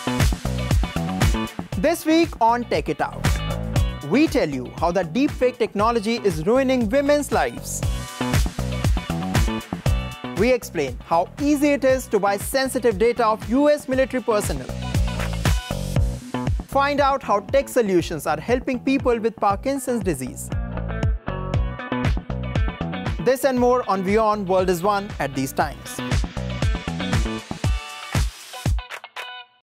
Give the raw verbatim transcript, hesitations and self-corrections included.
This week on Take It Out, we tell you how the deepfake technology is ruining women's lives. We explain how easy it is to buy sensitive data of U S military personnel. Find out how tech solutions are helping people with Parkinson's disease. This and more on WION World is One at these times.